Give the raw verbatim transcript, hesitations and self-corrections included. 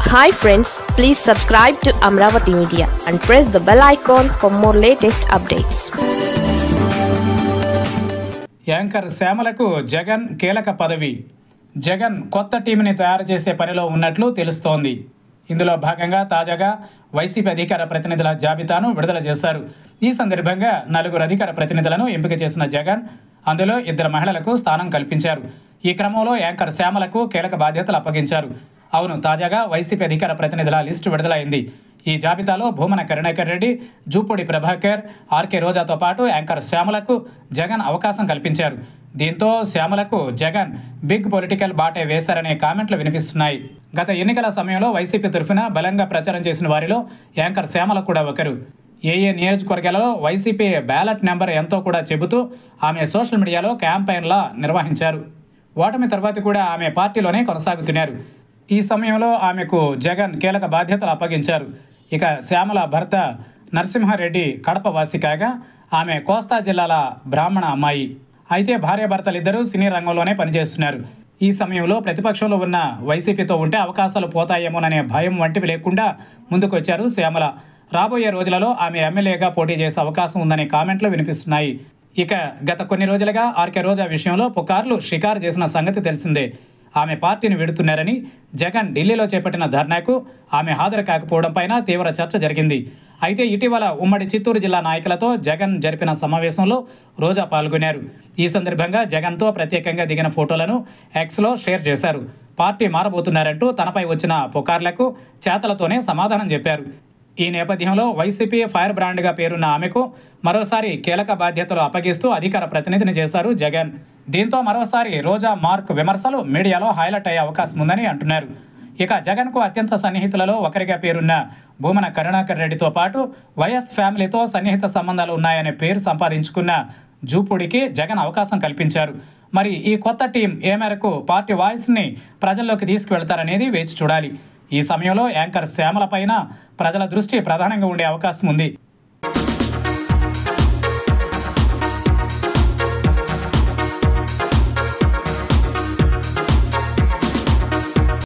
Hi friends, please subscribe to Amravati Media and press the bell icon for more latest updates. Anchor శ్యామలకు జగన్ కీలక పదవి. జగన్ కొత్త టీంని తయారు చేసే పనిలో ఉన్నట్లు తెలుస్తోంది. ఇందులో భాగంగా తాజాగా వైసీపీ అధికార ప్రతినిధుల జాబితాను విడుదల చేశారు. ఈ సందర్భంగా నలుగురు అధికార ప్రతినిధులను ఎంపిక చేసిన జగన్ అందులో ఇద్దరు మహిళలకు స్థానం కల్పించారు. ఈ క్రమంలో యాంకర్ శ్యామలకు కీలక బాధ్యతలు అప్పగించారు. అవును, తాజాగా వైసీపీ అధికార ప్రతినిధుల లిస్టు విడుదలైంది. ఈ జాబితాలో భూమన కరుణాకర్ రెడ్డి, జూపూడి ప్రభాకర్, ఆర్కే రోజాతో పాటు యాంకర్ శ్యామలకు జగన్ అవకాశం కల్పించారు. దీంతో శ్యామలకు జగన్ బిగ్ పొలిటికల్ బాటే వేశారనే కామెంట్లు వినిపిస్తున్నాయి. గత ఎన్నికల సమయంలో వైసీపీ తరఫున బలంగా ప్రచారం చేసిన వారిలో యాంకర్ శ్యామల కూడా ఒకరు. ఏ ఏ నియోజకవర్గాలలో వైసీపీ బ్యాలెట్ నెంబర్ ఎంతో కూడా చెబుతూ ఆమె సోషల్ మీడియాలో క్యాంపెయిన్లా నిర్వహించారు. ఓటమి తర్వాత కూడా ఆమె పార్టీలోనే కొనసాగుతున్నారు. ఈ సమయంలో ఆమెకు జగన్ కీలక బాధ్యతలు అప్పగించారు. ఇక శ్యామల భర్త నరసింహారెడ్డి కడప వాసి కాగా ఆమె కోస్తా జిల్లాల బ్రాహ్మణ అమ్మాయి. అయితే భార్యాభర్తలిద్దరూ సినీ రంగంలోనే పనిచేస్తున్నారు. ఈ సమయంలో ప్రతిపక్షంలో ఉన్న వైసీపీతో ఉంటే అవకాశాలు పోతాయేమోననే భయం వంటివి లేకుండా ముందుకొచ్చారు శ్యామల. రాబోయే రోజులలో ఆమె ఎమ్మెల్యేగా పోటీ చేసే అవకాశం ఉందనే కామెంట్లు వినిపిస్తున్నాయి. ఇక గత కొన్ని రోజులుగా ఆర్కే రోజా విషయంలో పుకార్లు షికారు చేసిన సంగతి తెలిసిందే. ఆమె పార్టీని విడుతున్నారని జగన్ ఢిల్లీలో చేపట్టిన ధర్నాకు ఆమె హాజరు కాకపోవడం పైన తీవ్ర చర్చ జరిగింది. అయితే ఇటీవల ఉమ్మడి చిత్తూరు జిల్లా నాయకులతో జగన్ జరిపిన సమావేశంలో రోజా పాల్గొన్నారు. ఈ సందర్భంగా జగన్తో ప్రత్యేకంగా దిగిన ఫోటోలను ఎక్స్లో షేర్ చేశారు. పార్టీ మారబోతున్నారంటూ తనపై వచ్చిన పుకార్లకు చేతలతోనే సమాధానం చెప్పారు. ఈ నేపథ్యంలో వైసీపీ ఫైర్ బ్రాండ్గా పేరున్న ఆమెకు మరోసారి కీలక బాధ్యతలు అప్పగిస్తూ అధికార ప్రతినిధిని చేశారు జగన్. దీంతో మరోసారి రోజా మార్క్ విమర్శలు మీడియాలో హైలైట్ అయ్యే అవకాశం ఉందని అంటున్నారు. ఇక జగన్కు అత్యంత సన్నిహితులలో ఒకరిగా పేరున్న భూమన కరుణాకర్ రెడ్డితో పాటు వైఎస్ ఫ్యామిలీతో సన్నిహిత సంబంధాలు ఉన్నాయనే పేరు సంపాదించుకున్న జూపూడికి జగన్ అవకాశం కల్పించారు. మరి ఈ కొత్త టీం ఏ మేరకు పార్టీ వాయిస్ని ప్రజల్లోకి తీసుకువెళ్తారనేది వేచి చూడాలి. ఈ సమయంలో యాంకర్ శ్యామల పైన ప్రజల దృష్టి ప్రధానంగా ఉండే అవకాశం ఉంది.